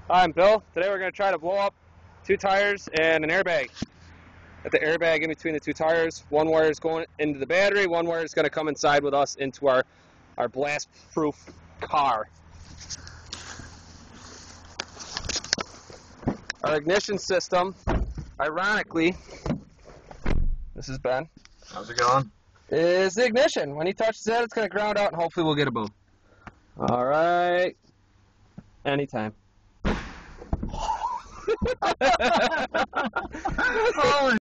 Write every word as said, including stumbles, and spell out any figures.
Hi, I'm Bill. Today we're going to try to blow up two tires and an airbag. Got the airbag in between the two tires. One wire is going into the battery. One wire is going to come inside with us into our, our blast-proof car. Our ignition system, ironically, this is Ben. How's it going? Is the ignition. When he touches that, it's going to ground out and hopefully we'll get a boom. All right. Anytime. Holy